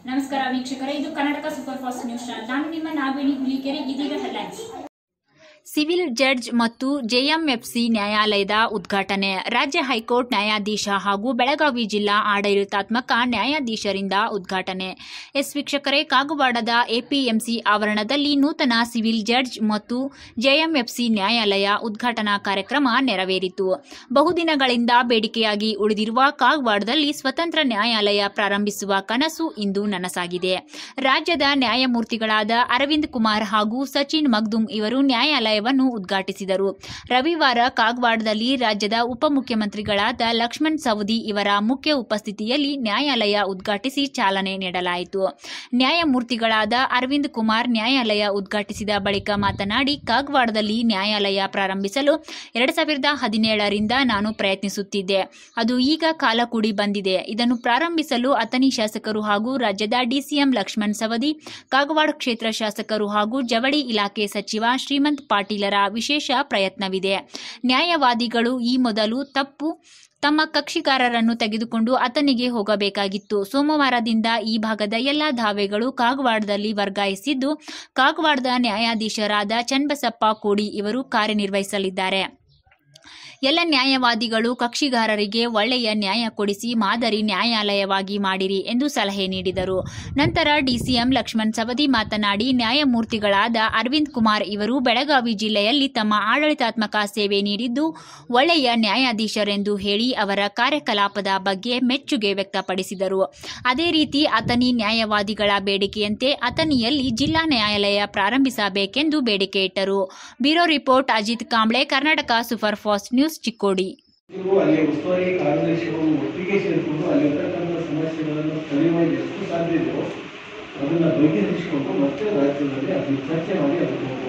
ನಮಸ್ಕಾರ ವೀಕ್ಷಕರೇ, ಇದು Karnataka super fast news channel. ನಾನು ನಿಮ್ಮ ನಾಗವೇಣಿ ಹುಲಿಕೆರೆ. ಇದೀಗ ಹೆಡ್ಲೈನ್ಸ್. ಸಿವಿಲ್ ಜಡ್ಜ್ ಮತ್ತು ಜೆಎಂಎಫ್ಸಿ ನ್ಯಾಯಾಲಯದ ಉದ್ಘಾಟನೆ. ರಾಜ್ಯ ಹೈಕೋರ್ಟ್ ನ್ಯಾಯಾಧೀಶ ಹಾಗೂ ಬೆಳಗಾವಿ ಜಿಲ್ಲಾ ಆಡಳಿತಾತ್ಮಕ ನ್ಯಾಯಾಧೀಶರಿಂದ ಉದ್ಘಾಟನೆ. ವೀಕ್ಷಕರೇ, ಕಾಗವಾಡದ ಎಪಿಎಂಸಿ ಆವರಣದಲ್ಲಿ ನೂತನ ಸಿವಿಲ್ ಜಡ್ಜ್ ಮತ್ತು ಜೆಎಂಎಫ್ಸಿ ನ್ಯಾಯಾಲಯ ಉದ್ಘಾಟನಾ ಕಾರ್ಯಕ್ರಮ ನೆರವೇರಿತು. ಬಹುದಿನಗಳಿಂದ ಬೇಡಿಕೆಯಾಗಿ ಉಳಿದಿರುವ ಕಾಗವಾಡದಲ್ಲಿ ಸ್ವತಂತ್ರ ನ್ಯಾಯಾಲಯ ಪ್ರಾರಂಭಿಸುವ ಕನಸು ಇಂದು ನನಸಾಗಿದೆ. ರಾಜ್ಯದ ನ್ಯಾಯಮೂರ್ತಿಗಳಾದ ಅರವಿಂದ್ ಕುಮಾರ್ ಹಾಗೂ ಸಚಿನ್ ಮಗ್ದುಮ್ ಇವರು ನ್ಯಾಯಾಲಯವನ್ನು ಉದ್ಘಾಟಿಸಿದರು. ರವಿವಾರ ಕಾಗವಾಡದಲ್ಲಿ ರಾಜ್ಯದ ಉಪಮುಖ್ಯಮಂತ್ರಿಗಳಾದ ಲಕ್ಷ್ಮಣ್ ಸವದಿ ಇವರ ಮುಖ್ಯ ಉಪಸ್ಥಿತಿಯಲ್ಲಿ ನ್ಯಾಯಾಲಯ ಉದ್ಘಾಟಿಸಿ ಚಾಲನೆ ನೀಡಲಾಯಿತು. ನ್ಯಾಯಮೂರ್ತಿಗಳಾದ ಅರವಿಂದ್ ಕುಮಾರ್ ನ್ಯಾಯಾಲಯ ಉದ್ಘಾಟಿಸಿದ ಬಳಿಕ ಮಾತನಾಡಿ, ಕಾಗವಾಡದಲ್ಲಿ ನ್ಯಾಯಾಲಯ ಪ್ರಾರಂಭಿಸಲು 2017ರಿಂದ ನಾನು ಪ್ರಯತ್ನಿಸುತ್ತಿದ್ದೆ. ಅದು ಈಗ ಕಾಲ ಕೂಡಿ ಬಂದಿದೆ. ಇದನ್ನು ಪ್ರಾರಂಭಿಸಲು ಅಥಣಿ ಶಾಸಕರು ಹಾಗೂ ರಾಜ್ಯದ ಡಿಸಿಎಂ ಲಕ್ಷ್ಮಣ್ ಸವದಿ, ಕಾಗವಾಡ ಕ್ಷೇತ್ರ ಶಾಸಕರು ಹಾಗೂ ಜವಳಿ ಇಲಾಖೆ ಸಚಿವ ಶ್ರೀಮಂತ್ ಪಾಟೀಲರ ವಿಶೇಷ ಪ್ರಯತ್ನವಿದೆ. ನ್ಯಾಯವಾದಿಗಳು ಈ ಮೊದಲು ತಮ್ಮ ಕಕ್ಷಿಗಾರರನ್ನು ತೆಗೆದುಕೊಂಡು ಅಥಣಿಗೆ ಹೋಗಬೇಕಾಗಿತ್ತು. ಸೋಮವಾರದಿಂದ ಈ ಭಾಗದ ಎಲ್ಲಾ ದಾವೆಗಳು ಕಾಗವಾಡದಲ್ಲಿ ವರ್ಗಾಯಿಸಿದ್ದು, ಕಾಗವಾಡದ ನ್ಯಾಯಾಧೀಶರಾದ ಚನ್ನಬಸಪ್ಪ ಕೋಡಿ ಇವರು ಕಾರ್ಯನಿರ್ವಹಿಸಲಿದ್ದಾರೆ. ಎಲ್ಲ ನ್ಯಾಯವಾದಿಗಳು ಕಕ್ಷಿಗಾರರಿಗೆ ಒಳ್ಳೆಯ ನ್ಯಾಯ ಕೊಡಿಸಿ ಮಾದರಿ ನ್ಯಾಯಾಲಯವಾಗಿ ಮಾಡಿರಿ ಎಂದು ಸಲಹೆ ನೀಡಿದರು. ನಂತರ ಡಿಸಿಎಂ ಲಕ್ಷ್ಮಣ್ ಸವದಿ ಮಾತನಾಡಿ, ನ್ಯಾಯಮೂರ್ತಿಗಳಾದ ಅರವಿಂದ್ ಕುಮಾರ್ ಇವರು ಬೆಳಗಾವಿ ಜಿಲ್ಲೆಯಲ್ಲಿ ತಮ್ಮ ಆಡಳಿತಾತ್ಮಕ ಸೇವೆ ನೀಡಿದ್ದು ಒಳ್ಳೆಯ ನ್ಯಾಯಾಧೀಶರೆಂದು ಹೇಳಿ ಅವರ ಕಾರ್ಯಕಲಾಪದ ಬಗ್ಗೆ ಮೆಚ್ಚುಗೆ ವ್ಯಕ್ತಪಡಿಸಿದರು. ಅದೇ ರೀತಿ ಅಥಣಿ ನ್ಯಾಯವಾದಿಗಳ ಬೇಡಿಕೆಯಂತೆ ಅಥಣಿಯಲ್ಲಿ ಜಿಲ್ಲಾ ನ್ಯಾಯಾಲಯ ಪ್ರಾರಂಭಿಸಬೇಕೆಂದು ಬೇಡಿಕೆ ಇಟ್ಟರು. Bureau report Ajit Kamble, Karnataka super fast news, Chikkodi. ಅಲ್ಲಿ ಉಸ್ತುವಾರಿ ಕಾರ್ಯದರ್ಶಿಗಳು ಒಟ್ಟಿಗೆ ಸೇರಿಕೊಂಡು ಅಲ್ಲಿರ್ತಕ್ಕಂಥ ಸಮಸ್ಯೆಗಳನ್ನು ಸ್ಥಳೀಯವಾಗಿ ಎಷ್ಟು ಸಾಧ್ಯ ಇದೆಯೋ ಅದನ್ನು ಬಗೆಹರಿಸಿಕೊಂಡು ಮತ್ತೆ ರಾಜ್ಯದಲ್ಲಿ ಅದನ್ನು ಚರ್ಚೆ ಮಾಡಿ ಅದಕ್ಕೆ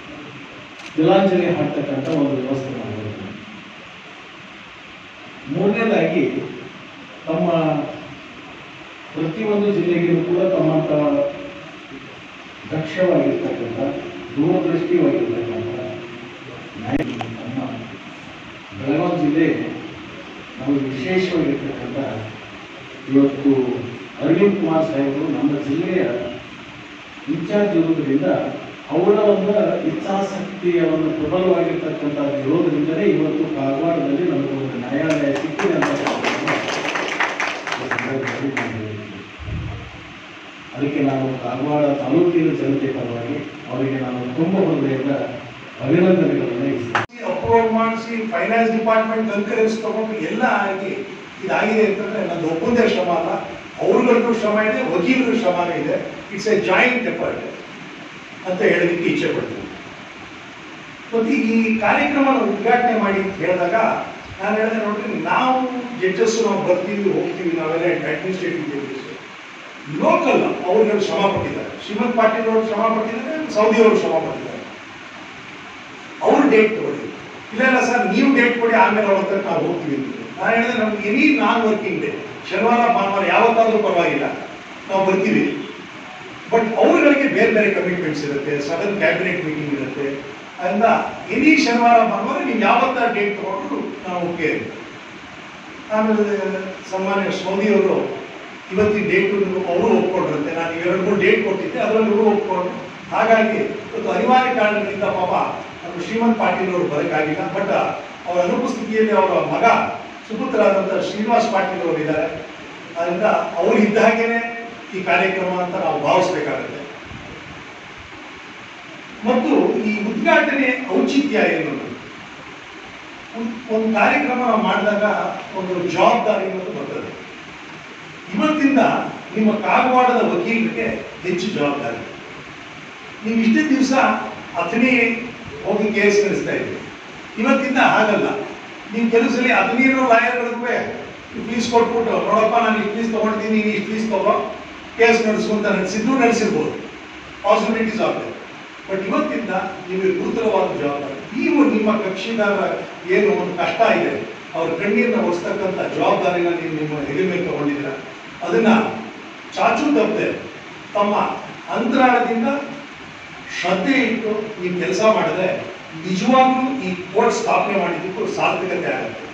ಜಲಾಂಜಲಿ ಹಾಕ್ತಕ್ಕಂಥ ಒಂದು ವ್ಯವಸ್ಥೆ ಮಾಡಬೇಕು. ಮೂರನೇದಾಗಿ ತಮ್ಮ ಪ್ರತಿಯೊಂದು ಜಿಲ್ಲೆಗೂ ಕೂಡ ತಮ್ಮಂಥ ದಕ್ಷವಾಗಿರ್ತಕ್ಕಂಥ ದೂರದೃಷ್ಟಿಯಾಗಿರ್ತಕ್ಕಂಥ ನಮ್ಮ ಬೆಳಗಾವಿ ಜಿಲ್ಲೆ ನಮಗೆ ವಿಶೇಷವಾಗಿರ್ತಕ್ಕಂಥ ಇವತ್ತು ಅರವಿಂದ್ ಕುಮಾರ್ ಸಾಹೇಬರು ನಮ್ಮ ಜಿಲ್ಲೆಯ ಇನ್ಚಾರ್ಜ್ ಇರುವುದರಿಂದ ಅವರ ಒಂದು ಇಚ್ಛಾಶಕ್ತಿಯ ಒಂದು ಪ್ರಬಲವಾಗಿರ್ತಕ್ಕಂಥ ಇರೋದರಿಂದಲೇ ಇವತ್ತು ಕಾಗವಾಡದಲ್ಲಿ ನಮಗೊಂದು ನ್ಯಾಯಾಲಯ ಸಿಕ್ಕಿದೆ ಅಂತ ಅದಕ್ಕೆ ನಾನು ಕಾಗವಾಡ ತಾಲೂಕಿನ ಜನತೆ ಪರವಾಗಿ ಅವರಿಗೆ ನಾನು ತುಂಬ ಹೃದಯದ ಅಭಿನಂದನೆಗಳನ್ನು ಅಪ್ರೂವಲ್ ಮಾಡಿಸಿ ಫೈನಾನ್ಸ್ ಡಿಪಾರ್ಟ್ಮೆಂಟ್ ಕನ್ಕರೆನ್ಸ್ ತಗೊಂಡು ಎಲ್ಲ ಆಗಿ ಇದಾಗಿದೆ ಅಂತಂದ್ರೆ ನಂದು ಒಬ್ಬಂದೇ ಶ್ರಮ ಅಲ್ಲ, ಅವ್ರಿಗೂ ಶ್ರಮ ಇದೆ, ವಕೀಲರು ಶ್ರಮ ಇದೆ. ಇಟ್ಸ್ ಎ ಜಾಯಿಂಟ್ ಎಫರ್ಟ್ ಅಂತ ಹೇಳಲಿಕ್ಕೆ ಇಚ್ಛೆ ಪಡ್ತೀನಿ. ಮತ್ತು ಈ ಕಾರ್ಯಕ್ರಮ ಉದ್ಘಾಟನೆ ಮಾಡಿ ಹೇಳಿದಾಗ ನಾನು ಹೇಳಿದೆ, ನೋಡ್ರಿ, ನಾವು ಜಡ್ಜಸ್ ನಾವು ಬರ್ತೀವಿ ಹೋಗ್ತೀವಿ, ನಾವೆಲ್ಲ ಅಡ್ಮಿನಿಸ್ಟ್ರೇಟಿವ್ ಜಡ್ಜಸ್ ಲೋಕಲ್ ಅವ್ರಿಗೆ ಶ್ರಮ ಪಟ್ಟಿದ್ದಾರೆ. ಶ್ರೀಮಂತ್ ಪಾಟೀಲ್ ಅವರು ಶ್ರಮ ಪಟ್ಟಿದ್ದಾರೆ, ಸೌದಿ ಅವರು ಶ್ರಮ ಪಟ್ಟಿದ್ದಾರೆ. ಅವ್ರು ಡೇಟ್ ತಗೊಳ್ಳಿ, ಇಲ್ಲ ಸರ್ ನೀವು ಡೇಟ್ ಕೊಡಿ, ಆಮೇಲೆ ಅವ್ರ ಹತ್ರ ನಾವು ಹೋಗ್ತೀವಿ. ನಾನು ಹೇಳಿದ್ರೆ ನಮ್ಗೆ ಎನಿ ನಾನ್ ವರ್ಕಿಂಗ್ ಡೇ, ಶನಿವಾರ ಭಾನುವಾರ ಯಾವತ್ತಾದ್ರೂ ಪರವಾಗಿಲ್ಲ, ನಾವು ಬರ್ತೀವಿ. ಬಟ್ ಅವ್ರುಗಳಿಗೆ ಬೇರೆ ಬೇರೆ ಕಮಿಟ್ಮೆಂಟ್ಸ್ ಇರುತ್ತೆ, ಸಡನ್ ಕ್ಯಾಬಿನೆಟ್ ಮೀಟಿಂಗ್ ಇರುತ್ತೆ. ಅದರಿಂದ ಎನಿ ಶನಿವಾರ ಭಾನುವಾರ ನೀವು ಯಾವತ್ತಾರು ಡೇಟ್ ತಗೊಂಡು ನಾವು ಓಕೆ. ಆಮೇಲೆ ಸನ್ಮಾನ್ಯ ಮೋದಿ ಅವರು ಇವತ್ತಿನ ಡೇಟು ಅವರು ಒಪ್ಕೊಂಡ್ರಂತೆ. ನಾನು 2-3 ಡೇಟ್ ಕೊಟ್ಟಿದ್ದೆ, ಅದರಲ್ಲಿ ಇವರು ಒಪ್ಕೊಂಡ್ರು. ಹಾಗಾಗಿ ಇವತ್ತು ಅನಿವಾರ್ಯ ಕಾರಣಗಳಿಂದ ಪಾಪ ನಮ್ಮ ಶ್ರೀಮಂತ್ ಪಾಟೀಲ್ ಅವರು ಬರೋಕ್ಕಾಗಿಲ್ಲ. ಬಟ್ ಅವರ ಅನುಪಸ್ಥಿತಿಯಲ್ಲಿ ಅವರ ಮಗ ಸುಪುತ್ರರಾದಂಥ ಶ್ರೀನಿವಾಸ್ ಪಾಟೀಲ್ ಅವರು ಇದ್ದಾರೆ. ಅದರಿಂದ ಅವರು ಇದ್ದ ಹಾಗೇನೆ ಈ ಕಾರ್ಯಕ್ರಮ ಅಂತ ನಾವು ಭಾವಿಸ್ಬೇಕಾಗುತ್ತೆ. ಮತ್ತು ಈ ಉದ್ಘಾಟನೆ ಔಚಿತ್ಯ ಏನು, ಒಂದು ಕಾರ್ಯಕ್ರಮ ನಾವು ಮಾಡಿದಾಗ ಒಂದು ಜವಾಬ್ದಾರಿ ಅನ್ನೋದು ಬರ್ತದೆ. ಇವತ್ತಿಂದ ನಿಮ್ಮ ಕಾಗವಾಡದ ವಕೀಲರಿಗೆ ಹೆಚ್ಚು ಜವಾಬ್ದಾರಿ. ನೀವು ಇಷ್ಟೇ ದಿವಸ ಅಥಣಿ ಹೋಗಿ ಕೇಸ್ ನಡೆಸ್ತಾ ಇದ್ದೀವಿ, ಇವತ್ತಿಂದ ಹಾಗಲ್ಲ. ನೀವು ಕೆಲವು ಸಲ ಅಥಣಿರೋ ಲಾಯರ್ಗಳಿಗೂ ಫೀಸ್ ಕೊಟ್ಬಿಟ್ಟು, ನೋಡಪ್ಪ ನಾನು ಈ ಫೀಸ್ ತೊಗೊಂಡಿದ್ದೀನಿ, ನೀನು ಇಷ್ಟು ಫೀಸ್ ತಗೋ, ಕೇಸ್ ನಡೆಸುವಂತ ನಡೆಸಿರ್ಬೋದು, ಪಾಸಿಬಿಲಿಟೀಸ್ ಆಗ್ತದೆ. ಬಟ್ ಇವತ್ತಿಂದ ನಿಮಗೆ ಗುರುತರವಾದ ಜವಾಬ್ದಾರಿ. ನೀವು ನಿಮ್ಮ ಕಕ್ಷಿದಾರ ಏನು ಒಂದು ಕಷ್ಟ ಇದೆ ಅವ್ರ ಕಣ್ಣೀರನ್ನ ಒರೆಸ್ತಕ್ಕಂಥ ಜವಾಬ್ದಾರಿನ ನೀವು ನಿಮ್ಮ ಹೆಗಲ ಮೇಲೆ ತಗೊಂಡಿದ್ದೀರ. ಅದನ್ನ ಚಾಚು ತಪ್ಪದೆ ತಮ್ಮ ಅಂತರಾಳದಿಂದ ಶ್ರದ್ಧೆ ಇಟ್ಟು ನೀವು ಕೆಲಸ ಮಾಡಿದ್ರೆ ನಿಜವಾಗ್ಲೂ ಈ ಕೋರ್ಟ್ ಸ್ಥಾಪನೆ ಮಾಡಿದ್ದಕ್ಕೂ ಸಾರ್ಥಕತೆ ಆಗುತ್ತೆ.